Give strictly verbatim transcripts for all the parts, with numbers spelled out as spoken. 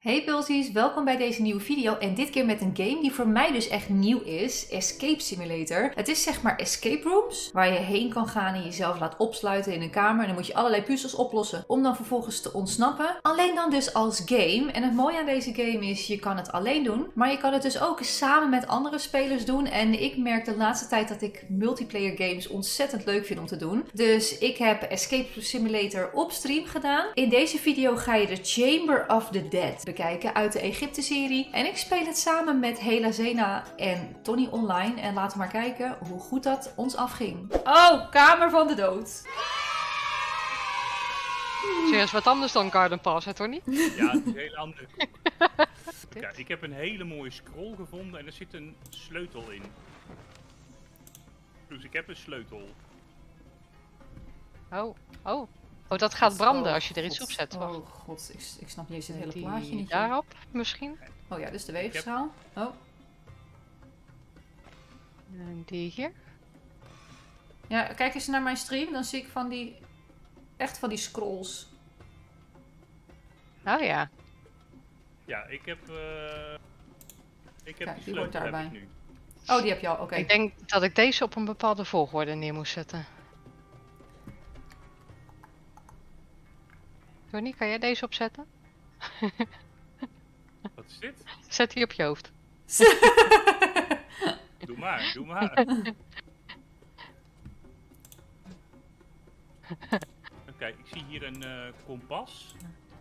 Hey Pulsies, welkom bij deze nieuwe video en dit keer met een game die voor mij dus echt nieuw is, Escape Simulator. Het is zeg maar escape rooms, waar je heen kan gaan en jezelf laat opsluiten in een kamer en dan moet je allerlei puzzels oplossen om dan vervolgens te ontsnappen. Alleen dan dus als game. En het mooie aan deze game is, je kan het alleen doen, maar je kan het dus ook samen met andere spelers doen. En ik merk de laatste tijd dat ik multiplayer games ontzettend leuk vind om te doen. Dus ik heb Escape Simulator op stream gedaan. In deze video ga je de Chamber of the Dead bekijken uit de Egypte-serie. En ik speel het samen met Hela Zena en Tony online. En laten we maar kijken hoe goed dat ons afging. Oh, Kamer van de Dood. Serieus, wat anders dan Garden Pass, hè Tony? Ja, het is heel anders. Kijk, ik heb een hele mooie scroll gevonden en er zit een sleutel in. Dus ik heb een sleutel. Oh, oh. Oh, dat gaat branden Oh, als je er iets God. op zet. Wacht. Oh god, ik, ik snap niet eens het hele Die plaatje niet. daarop, misschien? Oh ja, dus de weegschaal. Oh. En die hier? Ja, kijk eens naar mijn stream, dan zie ik van die, echt van die scrolls. Oh ja. Ja, ik heb... Uh, ik heb Kijk, die die hoort sleutel heb daarbij. ik nu. Oh, die heb je al, oké. Ik denk dat ik deze op een bepaalde volgorde neer moest zetten. Tony, kan jij deze opzetten? Wat is dit? Zet die op je hoofd. Doe maar, doe maar. Oké, ik zie hier een uh, kompas.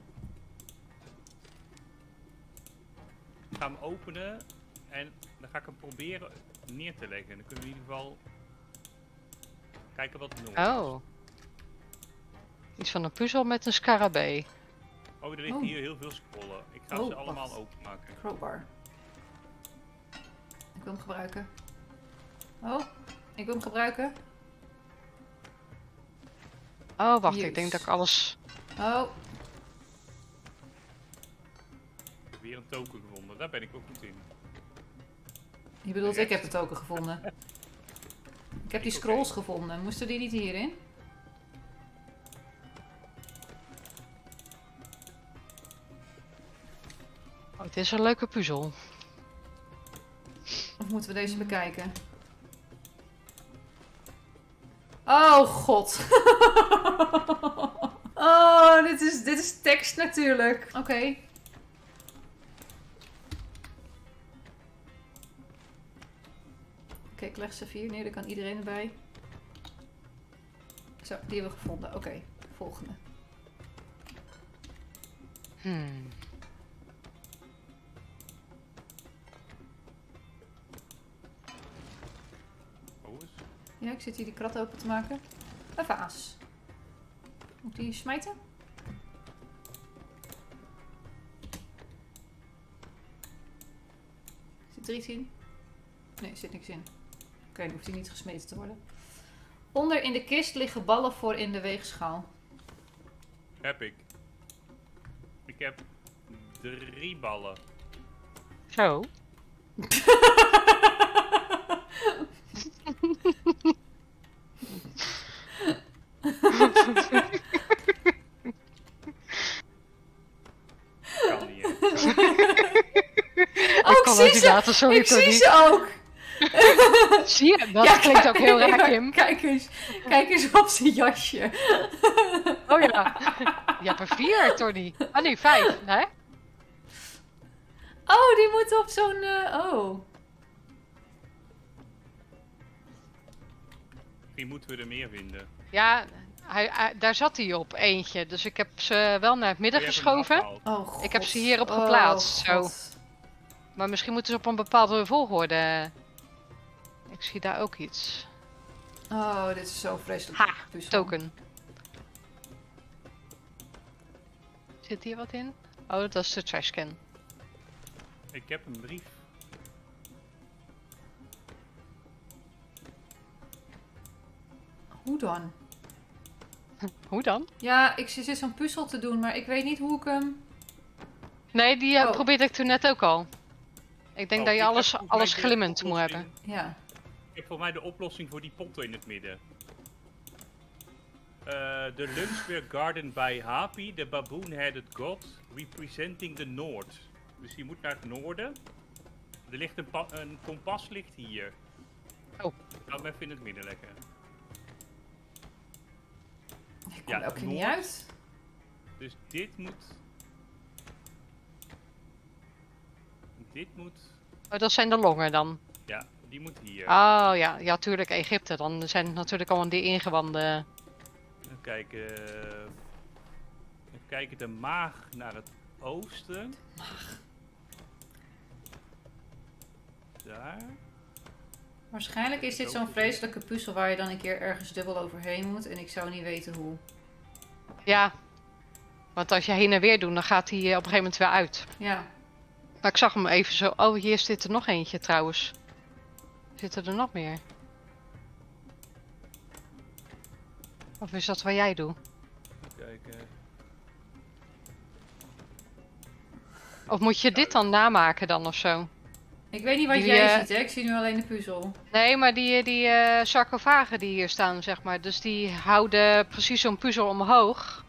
Ik ga hem openen en dan ga ik hem proberen neer te leggen. Dan kunnen we in ieder geval kijken wat er nog is. Oh. Iets van een puzzel met een scarabee. Oh, er ligt Oh. hier heel veel scrollen. Ik ga Oh, ze allemaal wacht. openmaken. Crowbar. Ik wil hem gebruiken. Oh, ik wil hem gebruiken. Oh, wacht, Jezus. ik denk dat ik alles... Oh, Weer een token gevonden, daar ben ik ook goed in. je bedoelt ik heb het token gevonden. Ik heb die scrolls gevonden. Moesten die niet hierin? Oh, het is een leuke puzzel. Of moeten we deze bekijken? Oh god. Oh, dit is, dit is tekst natuurlijk. Oké. Okay. Oké, ik leg ze vier neer, dan kan iedereen erbij. Zo, die hebben we gevonden. Oké, okay, volgende. Hmm. Oh, eens. Ja, ik zit hier die krat open te maken. Een vaas. Moet ik die smijten? Zit er iets in? Nee, er zit niks in. Oké, okay, dan hoeft hij niet gesmeten te worden. Onder in de kist liggen ballen voor in de weegschaal. Heb ik. Ik heb drie ballen. Zo. Kan niet, hè. Oh, ik zie ze! Laten, sorry, Ik Tony. zie ze ook! Zie je? Dat Ja, klinkt ook heel kijk, raar, Kim. Kijk eens, kijk eens op zijn jasje. Oh ja. Je hebt er vier, Tony. Ah nee, vijf, hè? Oh, die moet op zo'n... Uh, oh. Misschien moeten we er meer vinden. Ja, hij, hij- daar zat hij op, eentje. Dus ik heb ze wel naar het midden Je hebt hem geschoven. afgehaald. Oh, God. Ik heb ze hierop Oh, geplaatst, zo. God. Maar misschien moeten ze op een bepaalde volgorde. Ik zie daar ook iets. Oh, dit is zo vreselijk. Ha, puzzel. token. Zit hier wat in? Oh, dat is de trashcan. Ik heb een brief. Hoe dan? Hoe dan? Ja, ik zit zo'n puzzel te doen, maar ik weet niet hoe ik hem... Nee, die eh, Oh. probeerde ik toen net ook al. Ik denk Oh, dat je ik heb alles, volgens alles mij de glimmend moet oplossing- hebben. Ja. Ik heb voor mij de oplossing voor die potten in het midden. The Lungsberg Garden by Happy, the baboon-headed god, representing the North. Dus je moet naar het noorden. Er ligt een, een kompas ligt hier. Oh. Ik ga hem even in het midden leggen. Ik kom Ja, elke keer niet noord. uit. Dus dit moet... Dit moet... Oh, dat zijn de longen dan. Ja, die moet hier. Oh ja, ja, tuurlijk Egypte. Dan zijn het natuurlijk allemaal die ingewanden. Even kijken. Even kijken, de maag naar het oosten. Daar. Waarschijnlijk is dit zo'n vreselijke puzzel waar je dan een keer ergens dubbel overheen moet. En ik zou niet weten hoe. Ja, want als je heen en weer doet, dan gaat hij eh, op een gegeven moment weer uit. Ja. Maar ik zag hem even zo. Oh, hier zit er nog eentje trouwens. Zitten er nog meer? Of is dat wat jij doet? Even kijken. Of moet je dit dan namaken dan of zo? Ik weet niet wat Die, jij eh, ziet, hè? Ik zie nu alleen de puzzel. Nee, maar die, die eh sarcofagen die hier staan, zeg maar. Dus die houden precies zo'n puzzel omhoog.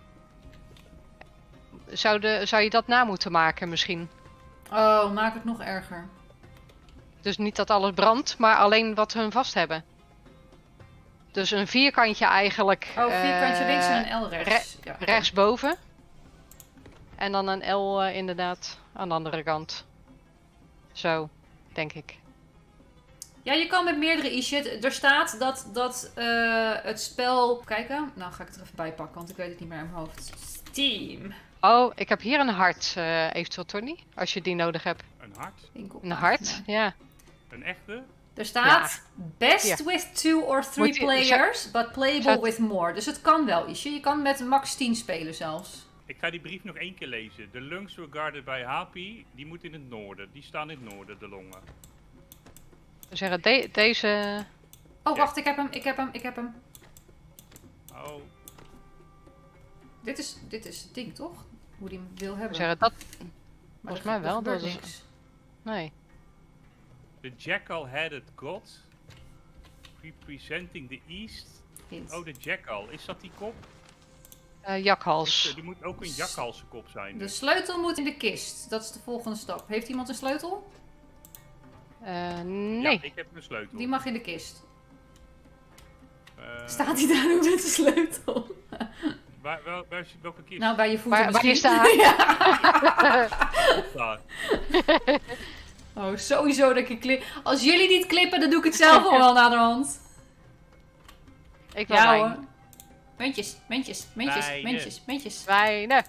Zou, de, zou je dat na moeten maken misschien? Oh, maak het nog erger. Dus niet dat alles brandt, maar alleen wat hun vast hebben. Dus een vierkantje eigenlijk. Oh, vierkantje eh, links en een L rechts. Ja, oké. rechtsboven. En dan een L eh, inderdaad aan de andere kant. Zo, denk ik. Ja, je kan met meerdere e-shit. Er staat dat, dat eh, het spel... Kijken. Nou ga ik het er even bij pakken, want ik weet het niet meer in mijn hoofd. Steam. Oh, ik heb hier een hart, eh, eventueel Tony. Als je die nodig hebt. Een hart. Winkel. Een hart, ja. Een echte. Er staat best Ja. with two or three Moet je- players, but playable zou- with more. Dus het kan wel, Isje. Je kan met max tien spelen zelfs. Ik ga die brief nog één keer lezen. De lungs were guarded by Happy. Die moet in het noorden. Die staan in het noorden, de longen. We zeggen de- deze. Oh, wacht, ik heb hem, ik heb hem, ik heb hem. Oh, Dit is, dit is het ding, toch? Hoe die hem wil We hebben. zeggen dat. Maar volgens er- mij er wel, gebeurt dat is- niks. Nee. the jackal-headed god. Representing the east. Hint. Oh, de jackal. Is dat die kop? Eh, Is- jakhals. Die moet ook een jakhalsenkop zijn. De Dus. sleutel moet in de kist. Dat is de volgende stap. Heeft iemand een sleutel? Eh, Ja, nee. ik heb een sleutel. Die mag in de kist. Eh, Staat hij daar nu met de sleutel? Waar, wel, waar is, welke kist? Nou, bij je voeten Waar, waar misschien. is de Daar. Oh, sowieso dat ik een clip... Als jullie niet klippen, dan doe ik het zelf al wel naar de hand. Ik wil Ja wijn. hoor. Muntjes, muntjes, muntjes, Wijnen. muntjes, muntjes. Wijnen.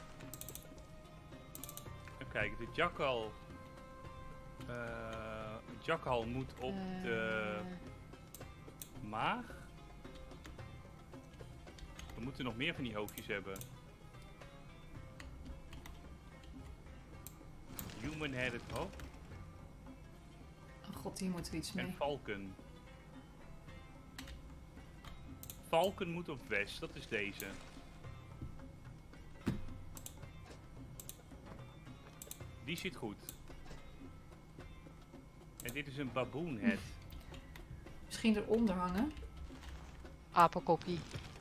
Even kijken, de jackal. Eh, de jackal moet op de Eh, maag. We moeten nog meer van die hoofdjes hebben. Human-headed hoofd Oh god, hier moeten we iets en mee. valken. Valken moet op west, dat is deze. Die zit goed. En dit is een baboonhead. Misschien eronder hangen. apenkoppie.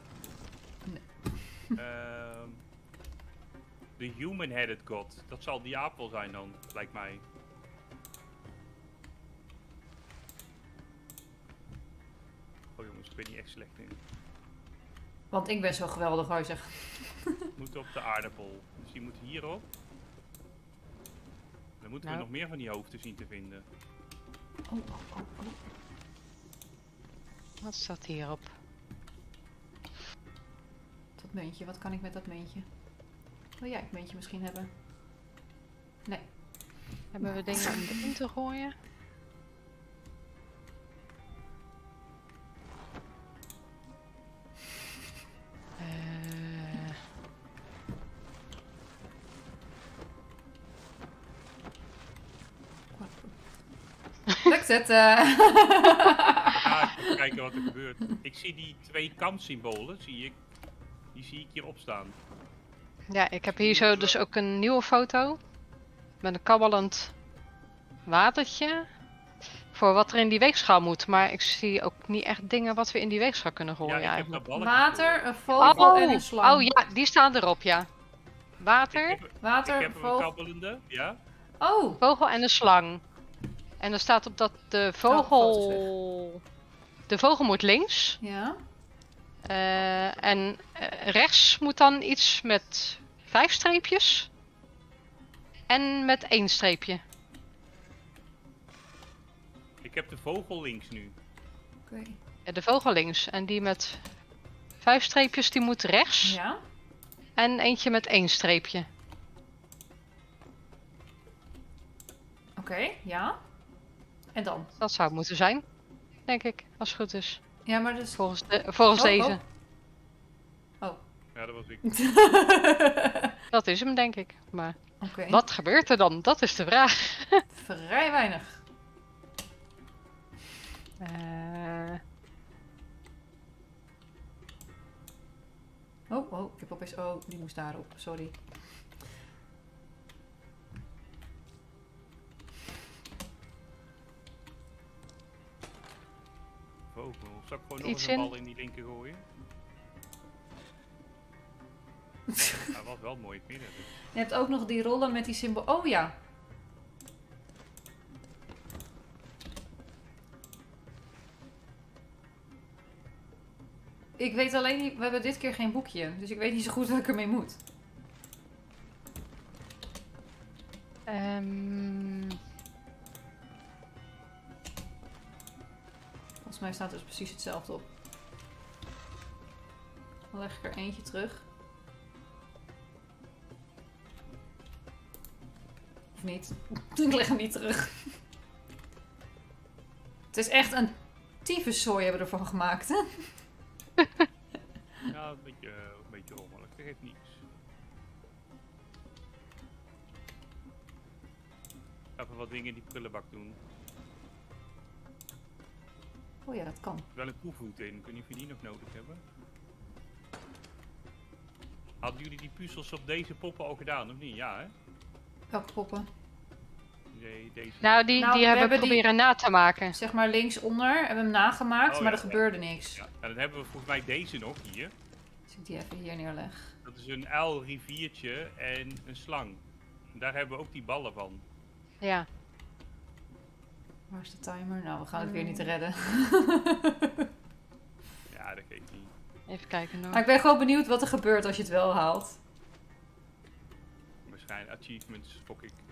Ehm De human-headed god. Dat zal die aap wel zijn dan, lijkt mij. Oh jongens, ik ben niet echt slecht in. Want ik ben zo geweldig, wou je zeggen. Moet op de aardappel. Dus die moet hierop. Dan moeten we Nou. nog meer van die hoofden zien te vinden. Oh, oh, oh, oh. Wat staat hierop? Dat muntje, wat kan ik met dat muntje? Wil jij het muntje misschien hebben? Nee. Hebben we dingen om erin te gooien? Eh, Lukt het? eh? Ja, even kijken wat er gebeurt. Ik zie die twee kantsymbolen, zie ik. Die zie ik hierop staan. ja, ik heb hier zo dus ook een nieuwe foto. Met een kabbelend watertje. voor wat er in die weegschaal moet. Maar ik zie ook niet echt dingen wat we in die weegschaal kunnen Ja, gooien ik heb eigenlijk. daar balletjes Water, een vogel Oh, en een slang. oh ja, die staan erop, ja. voor. Water, Ik heb, Water, ik heb een vogel. kabbelende, ja. Oh, vogel en een slang. En er staat op dat de foto's vogel... De vogel moet links. ja. Eh, en eh, rechts moet dan iets met vijf streepjes. En met één streepje. Ik heb de vogel links nu. Oké. Ja, de vogel links. En die met vijf streepjes, die moet rechts. Ja. En eentje met één streepje. Oké, ja. En dan? Dat zou het moeten zijn. Denk ik, als het goed is. Ja, maar dus... Volgens, de, volgens Oh, deze. Oh. Ja, dat was ik. Dat is hem, denk ik. Maar Oké. wat gebeurt er dan? Dat is de vraag. Vrij weinig. Eh, Oh, oh, ik heb opeens... Oh, die moest daarop. Sorry. Vogel. Zal ik gewoon nog Iets eens een in? bal in die linker gooien? Hij was wel mooi in het midden. Dus. Je hebt ook nog die rollen met die symbool. Oh ja. Ik weet alleen niet... We hebben dit keer geen boekje. Dus ik weet niet zo goed wat ik ermee moet. ehm, Volgens mij staat er dus precies hetzelfde op. Dan leg ik er eentje terug. Of niet? Ik leg hem niet terug. Het is echt een tyfuszooi hebben we ervan gemaakt. Hè? Ja, een beetje, uh, een beetje rommelig. Dat geeft niets. Even wat dingen in die prullenbak doen. Oh ja, dat kan. Wel een koevoet in. Ik weet niet of je die nog nodig hebben. Hadden jullie die puzzels op deze poppen al gedaan, of niet? Ja, hè? Welke poppen? Nee, deze. nou, die, Nou, die we hebben we hebben die- proberen na te maken. Zeg maar linksonder. Hebben we hem nagemaakt, Oh, maar ja, er ja. gebeurde niks. Ja, en dan hebben we volgens mij deze nog hier. Als ik die even hier neerleg. Dat is een uil, riviertje en een slang. En daar hebben we ook die ballen van. Ja. Waar is de timer? Nou, we gaan het weer niet redden. Ja, dat geeft niet. Even kijken nog. Maar ik ben gewoon benieuwd wat er gebeurt als je het wel haalt. Waarschijnlijk achievements, fok ik.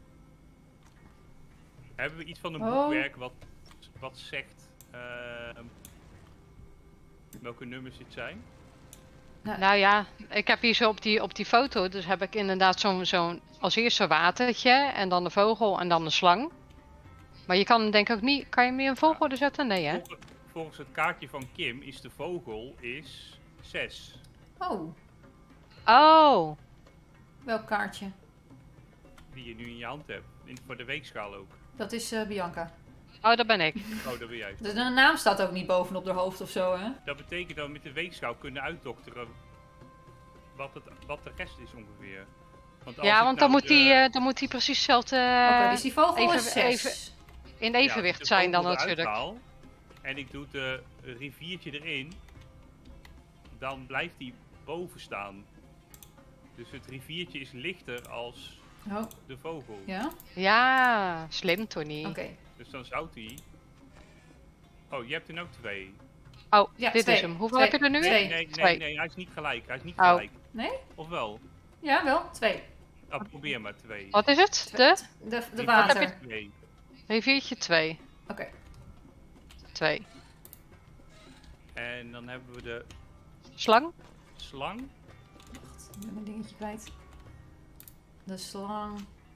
Hebben we iets van een Oh. boekwerk wat, wat zegt uh, welke nummers dit zijn? Nou ja, ik heb hier zo op die, op die foto, dus heb ik inderdaad zo'n zo'n als eerste watertje en dan de vogel en dan de slang. Maar je kan denk ik ook niet, kan je meer een vogel er zetten? Nee hè? Volgens, volgens het kaartje van Kim is de vogel is zes. Oh, Oh, welk kaartje? Die je nu in je hand hebt. In, voor de weegschaal ook. Dat is eh, Bianca. oh dat ben ik. Oh, dat ben jij. De, de naam staat ook niet bovenop haar hoofd of zo, hè? Dat betekent dat we met de weegschaal kunnen uitdokteren wat, het, wat de rest is ongeveer. Want als Ja, ik want dan nou moet, de- die, eh, dan moet die precies hetzelfde Oké, eh, dus die vogel even- is zes. even- in ja, evenwicht als ik de zijn dan vogel eruit natuurlijk. haal en ik doe de riviertje erin, dan blijft die boven staan. Dus het riviertje is lichter als Oh, de vogel. ja? Ja, slim Tony. Oké. Dus dan zou die... Oh, je hebt er nou twee. Oh, Ja, dit twee. is hem. Hoeveel Twee. heb je er nu? Nee, Twee. nee, nee, Twee. nee, hij is niet gelijk. Hij is niet Oh. gelijk. Nee? Of wel? Ja, wel. Twee. Oh, probeer maar twee. Wat is het? De De, de Riviertje water. twee. riviertje twee. Oké. twee. En dan hebben we de Slang? slang. Wacht, ik ben mijn dingetje kwijt. De slang.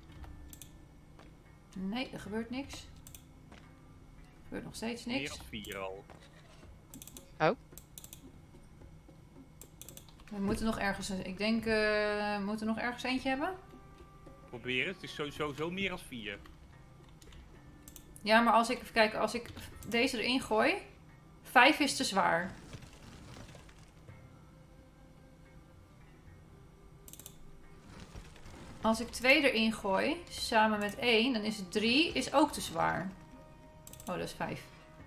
Nee, er gebeurt niks. Er gebeurt nog steeds Meer niks. dan vier al. We moeten nog ergens... Ik denk, eh, we moeten nog ergens eentje hebben. Probeer het. Het is sowieso zo meer dan vier. Ja, maar als ik... Even kijken, als ik deze erin gooi... Vijf is te zwaar. Als ik twee erin gooi, samen met één, dan is het drie, is ook te zwaar. Oh, dat is vijf.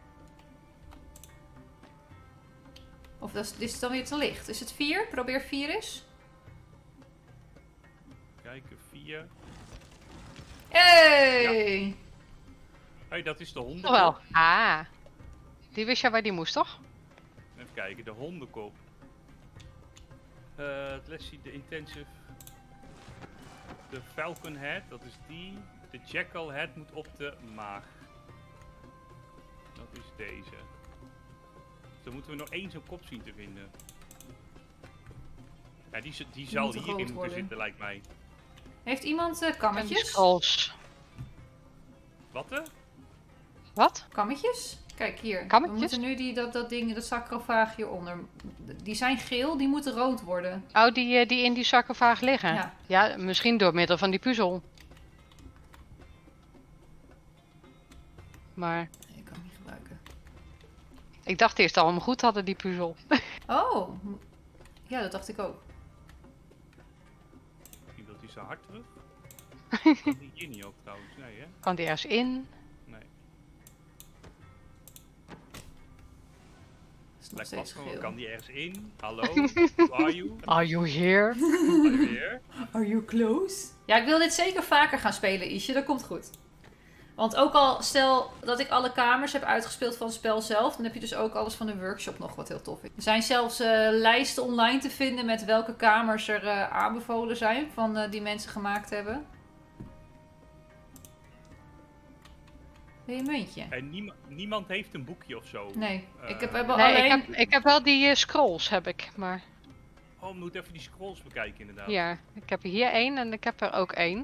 Of dat is, dit is dan weer te licht. Is het vier? Probeer vier eens. Kijken, vier. Hey! Hé, hey, dat is de Toch hondenkop. wel. Ah. Die wist jij waar die moest, toch? Even kijken, de hondenkop. Uh, let's see, de intensive. De falcon head, dat is die. De jackal head moet op de maag. Dat is deze. Dus dan moeten we nog één zo'n kop zien te vinden. Ja, die, die zal moet te hierin groot moeten worden. zitten, lijkt mij. Heeft iemand uh, En die kammetjes? scrolls. Wat er? Wat? Kammetjes? Kijk hier. Kammetjes? We moeten nu die, dat, dat ding, dat sarcofaag hieronder. Die zijn geel, die moeten rood worden. Oh, die, eh, die in die sarcofaag liggen? Ja. Ja, misschien door middel van die puzzel. Maar Nee, ik kan hem niet gebruiken. ik dacht eerst dat we hem goed hadden, die puzzel. Oh. Ja, dat dacht ik ook. Misschien wil hij zijn hart terug. Kan die hier niet op trouwens, nee hè? Kan die ergens in? Nee. Dat is nog Lijkt steeds vast gewoon, geel. kan die ergens in? Hallo? Who are you? Are you here? Are you here? Are you close? Ja, ik wil dit zeker vaker gaan spelen, Isje. Dat komt goed. Want ook al, stel dat ik alle kamers heb uitgespeeld van het spel zelf, dan heb je dus ook alles van de workshop nog, wat heel tof is. Er zijn zelfs uh, lijsten online te vinden met welke kamers er uh, aanbevolen zijn, van uh, die mensen gemaakt hebben. Wil je een muntje? En niema niemand heeft een boekje of zo. Nee, Uh, ik heb, heb Nee, alleen... ik, heb, ik heb wel die eh, scrolls, heb ik. Maar Oh, we moeten even die scrolls bekijken inderdaad. ja, ik heb er hier één en ik heb er ook één.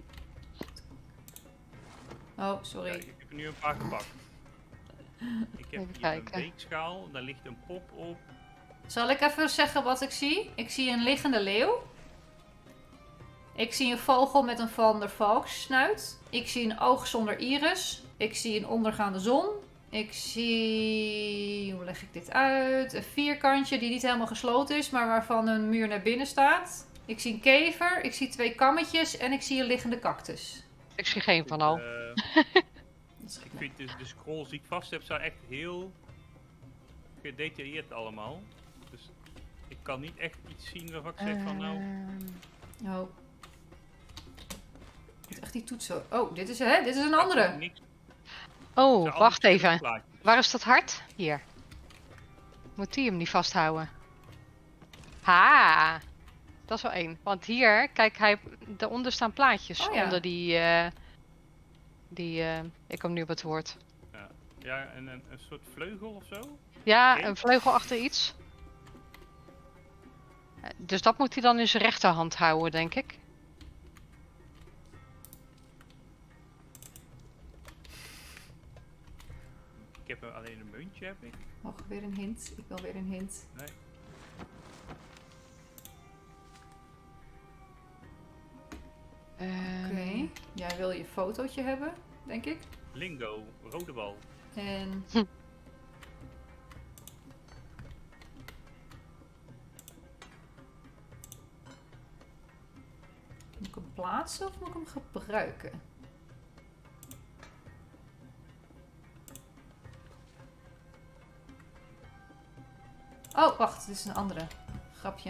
Oh, sorry. Ja, ik heb er nu een paar gepakt. Ik heb Even hier kijken. een weegschaal, daar ligt een pop op. Zal ik even zeggen wat ik zie? Ik zie een liggende leeuw. Ik zie een vogel met een Van der Valks snuit. Ik zie een oog zonder iris. Ik zie een ondergaande zon. Ik zie... Hoe leg ik dit uit? Een vierkantje die niet helemaal gesloten is, maar waarvan een muur naar binnen staat. Ik zie een kever. Ik zie twee kammetjes. En ik zie een liggende cactus. Ik zie geen van al. Uh, Dat is ik vind dus de scrolls die ik vast heb, zijn echt heel gedetailleerd allemaal. Dus ik kan niet echt iets zien waarvan ik zeg van nou... Ehm, Oh. Ik moet echt die toetsen. Oh, dit is, hè? Dit is een daar andere. komt niks- Oh, zijn wacht allemaal even. plaatjes. Waar is dat hart? Hier. Moet die hem niet vasthouden? Ha! Dat is wel één. Want hier, kijk, hij, daaronder staan plaatjes. Oh ja. Onder die... eh, die eh, ik kom nu op het woord. Ja, ja en een, een soort vleugel of zo? Ja, Oké. een vleugel achter iets. Eh, Dus dat moet hij dan in zijn rechterhand houden, denk ik. Ik heb er alleen een muntje, heb ik. Mag weer een hint? Ik wil weer een hint. Nee. Ehm, Oké. Jij wil je fotootje hebben, denk ik. Lingo, rode bal. En... Hm. Moet ik hem plaatsen of moet ik hem gebruiken? Oh, wacht. Dit is een andere. Grapje.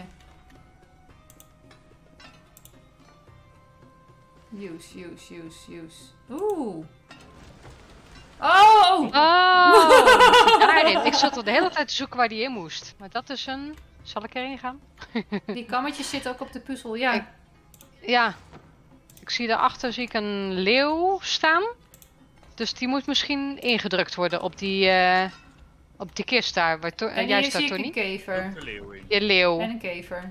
Use, use, use, use. Oeh. Oh! Oh! Daarin. Ik zat er de hele tijd te zoeken waar die in moest. Maar dat is een... Zal ik erin gaan? Die kammetjes zitten ook op de puzzel, ja. Ik- Ja. Ik zie daarachter zie ik een leeuw staan. Dus die moet misschien ingedrukt worden op die, eh, op die kist daar. Waar to- En eh, jij hier staat, zie ik Tony. een kever. Ook de leeuw in. Je leeuw. En een kever.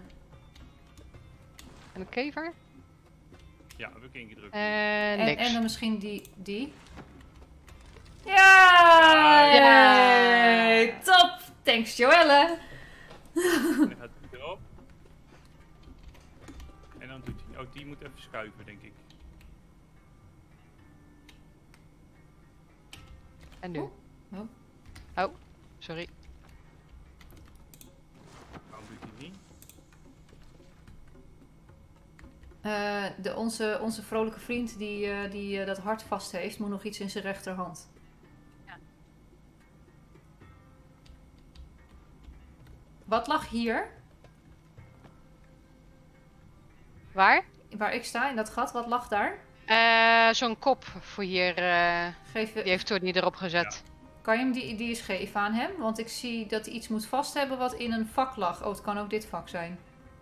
En een kever. Ja, heb ik ingedrukt. En En, niks. en dan misschien die. die. Ja! Ja! Top! Thanks, Joelle! En dan gaat hij erop. En dan doet hij... Oh, die moet even schuiven, denk ik. En nu? Oh. Oh, sorry. Waarom doet hij niet? Eh, de, onze, onze vrolijke vriend die, eh, die eh, dat hart vast heeft, moet nog iets in zijn rechterhand. Wat lag hier? Waar? Waar ik sta, in dat gat, wat lag daar? Uh, Zo'n kop voor hier. Uh, Geef... Die heeft Tony erop gezet. Ja. Kan je hem die, die eens geven aan hem? Want ik zie dat hij iets moet vast hebben wat in een vak lag. Oh, het kan ook dit vak zijn.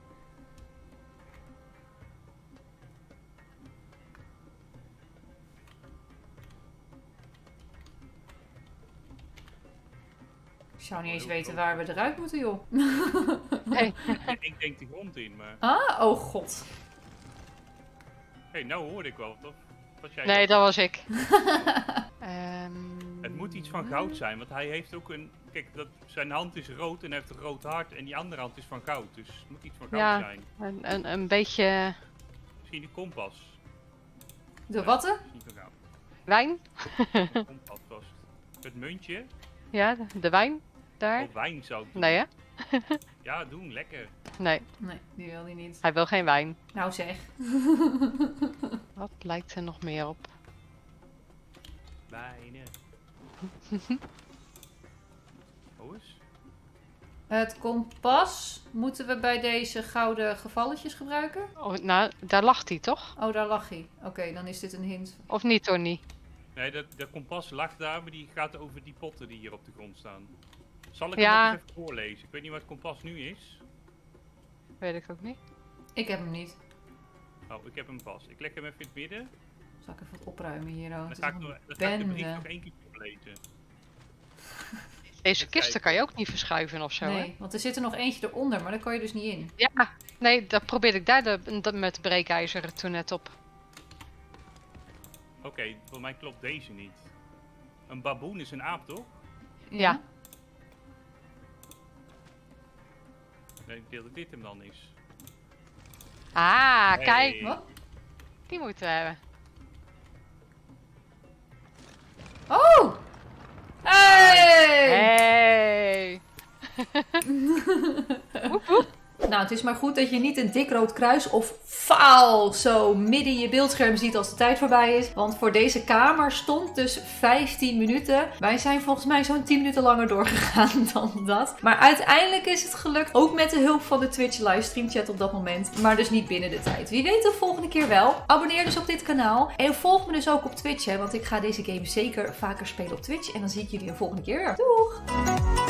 Ik zou niet eens weten waar we eruit moeten, joh. Hey. Ik denk de grond in, maar... Ah, oh god. Hé, hey, nou hoorde ik wel, toch? Was jij nee, dat? dat was ik. um... Het moet iets van goud zijn, want hij heeft ook een... Kijk, dat, zijn hand is rood en hij heeft een rood hart en die andere hand is van goud. Dus het moet iets van goud ja, zijn. Een, een, een beetje... Misschien een kompas. De watten? Misschien van goud. Wijn? Een kompas vast. Het muntje? Ja, de, de wijn? Daar? Of wijn zou ik doen. Nee, hè? Ja, doen, lekker. Nee, Nee, die wil hij niet. hij wil geen wijn. Nou zeg. Wat lijkt er nog meer op? Wijnen. Oh eens. Het kompas moeten we bij deze gouden gevalletjes gebruiken? Oh, nou, daar lag hij toch? Oh, daar lag hij. Oké, okay, dan is dit een hint. Of niet, Tony? Nee, dat, dat kompas lag daar, maar die gaat over die potten die hier op de grond staan. Zal ik ja. hem nog even voorlezen? Ik weet niet wat het kompas nu is. Weet ik ook niet. Ik heb hem niet. Oh, ik heb hem vast. Ik leg hem even in het midden. Zal ik even wat opruimen hier? Oh, Dan ga ik, nog, dan ga ik de brief nog één keer voorlezen. Deze kisten kan je ook niet verschuiven of zo, nee, hè? want er zit er nog eentje eronder, maar daar kan je dus niet in. Ja, nee, dat probeerde ik daar de, de, met de breekijzer toen net op. Oké, okay, voor mij klopt deze niet. Een baboen is een aap, toch? Ja. ja. Nee, ik denk dat dit hem dan is. Ah, Hey. kijk. Wat? Die moeten we hebben. Oh! Hey! Hey! woep, woep. Nou, het is maar goed dat je niet een dik rood kruis of faal zo midden in je beeldscherm ziet als de tijd voorbij is. Want voor deze kamer stond dus vijftien minuten. Wij zijn volgens mij zo'n tien minuten langer doorgegaan dan dat. Maar uiteindelijk is het gelukt. Ook met de hulp van de Twitch livestream chat op dat moment. Maar dus niet binnen de tijd. Wie weet de volgende keer wel. Abonneer dus op dit kanaal. En volg me dus ook op Twitch. Hè, want ik ga deze game zeker vaker spelen op Twitch. En dan zie ik jullie de volgende keer weer. Doeg!